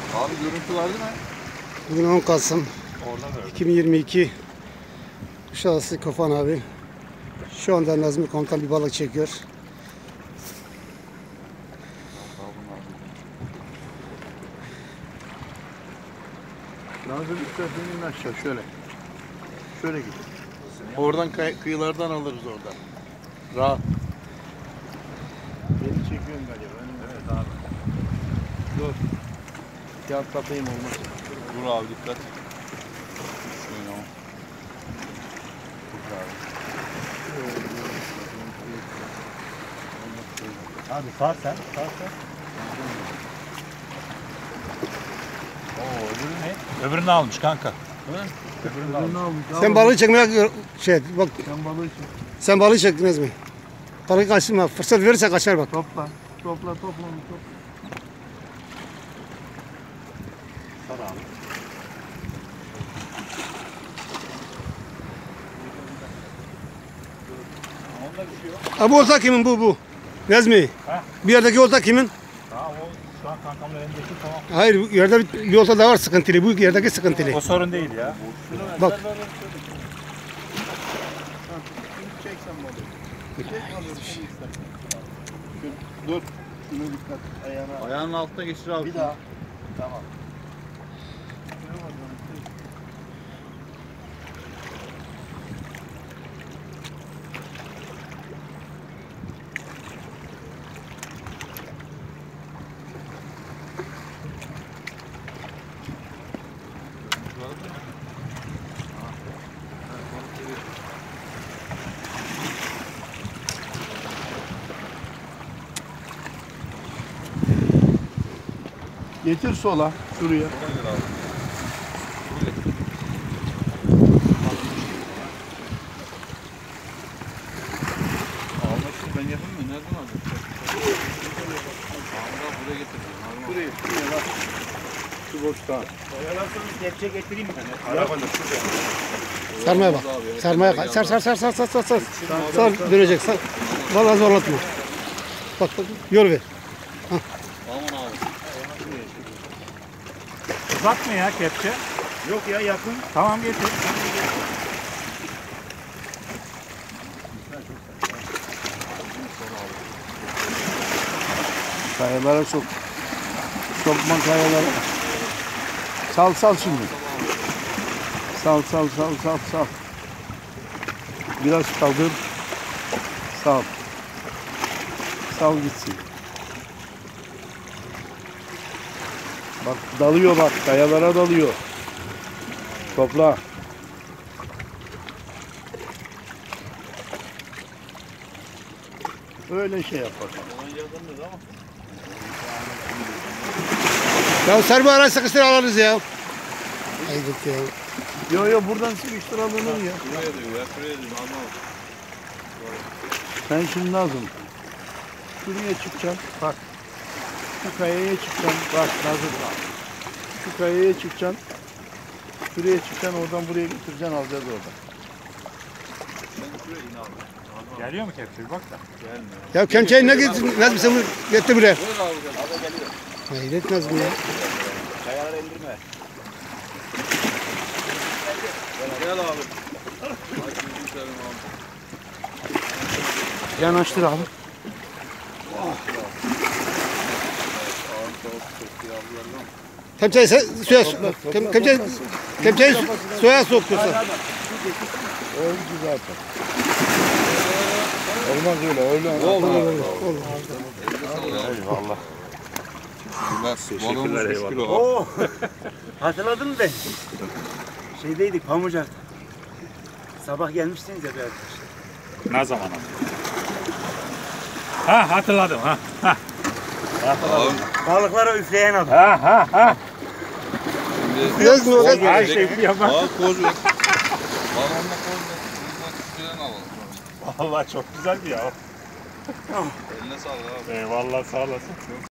Abi görüntü vardı mı? Bugün 10 Kasım 2022. Kuşadası Kofan abi. Şu anda Nazmi Komutan bir balık çekiyor. Nazım istersen in aşağı şöyle. Şöyle git. Oradan kıyılardan alırız oradan. Rahat. Beni çekiyorsun galiba. Evet abi. Dur. Gel kapayım olmaz. Dur abi dikkat. Şöyle o. Dur abi. Abi sağ sen. Oo, öbürü ne? Öbürünü almış kanka. Öbürünü almış. Sen balığı çekmeye bak. Sen balığı çek. Sen balığı çek Nazmi. Balığı kaçırma. Fırsat verirse kaçar bak. Topla. Topla. Sar abi. Onda bir şey yok. Ha, bu olta kimin bu? Nazmi. Ha? Bir yerdeki olta kimin? Tamam o şu an kankamın elindeki tamam. Hayır, yerde bir olta daha var sıkıntılı. Bu yerdeki sıkıntılı. O sorun değil ya. Bak. Çek sen balığı. Çek balığı. Dur. Şuna dikkat. Ayağının altına geçir abi. Bir daha. Tamam. Getir sola, şuraya. Almasın ben yapayım mı? Nereden aldın? Buraya getirdim. Buraya bak. Şu boşta. Oyalarsanız kepçe getireyim mi? Arabada şuraya. Sarmaya bak. Sarmaya bak. Sar. Sar dönecek. Sar. Vallahi zorlatma. Bak yol ver. Aman abi. Uzak mı ya kepçe? Yok ya yakın. Tamam getir. Kayalara sok. Sokma kayalara. Sal şimdi. Sal. Biraz kaldır. Sal. Sal gitsin. Bak dalıyor bak. Kayalara dalıyor. Topla. Öyle şey yapar. Ya sarma ara sıkıştır alırız ya. Haydi ya. Yo buradan sıkıştır alınır ya. Şuraya diyor ya, şuraya diyor. Anlamadım. Sen şimdi Nazım. Şuraya çıkacaksın. Bak. Şu kayaya çıkacaksın. Bak Nazım. Şu kayaya çıkacaksın. Şuraya çıkacaksın. Oradan buraya getireceksin. Alacağız oradan. Sen şuraya in abi. Geliyor mu kepçe? Bir bak da. Gelmiyor. Ya kemçeyi ne getirdin? Nazmi sen bunu getir buraya. Buyur abi gel. Abi geliyor. Hayret Nazmi ya. Kayaları indirme. Gel abi. Hadi gidelim abi. Yanaştır abi. Kemçeyi suya kemçeyi suya sokuyorsun. Öldü zaten. Olmaz öyle. Eyvallah. Balığımız 3 kilo. Oo. Hatırladın mı ben? Şeydeydik Pamucak'ta. Sabah gelmiştiniz ya bir arkadaşlar. Ne zaman ama? Ha hatırladım ha. Abi Balıklara üfleyen adam. Ha. şimdi Nazmi o Her kadar. şey biliyorum ben. Aa kozluk. Balonla kozluk. Biz de alalım. Vallahi çok güzeldi ya. Eline sağlık abi. Eyvallah sağ olasın.